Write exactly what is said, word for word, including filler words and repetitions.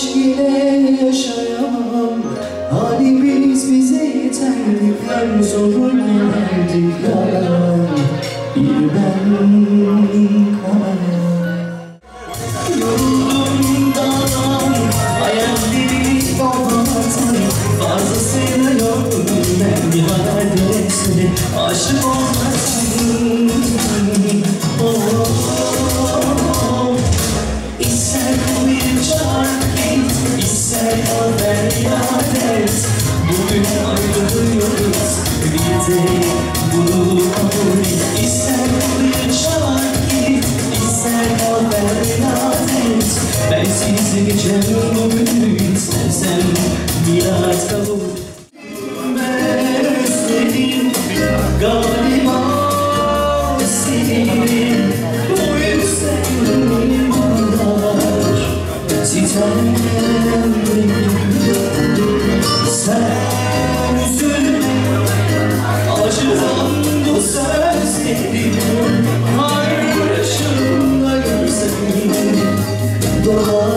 aşk ile yaşayamam. Halimiz bize yeterdi, her zoruna verdik yalan. Bir ben kalan. Yoruldum dağdan, hayalleri boğazım. Fazlasıyla yoruldum ben bir adrese. Aşık olmak için oh, oh, oh. İster bir çark git, ister haber iade. Bugün ayrılıyoruz, bir de bunu kabul et. İster bir çark git, ister haber iade. Ben sizi geçemem bugün, istersen biraz kabul. Ben özledim galiba seni. Bu yüzden bu kadar sitemliyim. Sen üzülme, acıdan bu sözlerim. Karşımda görsen dolar.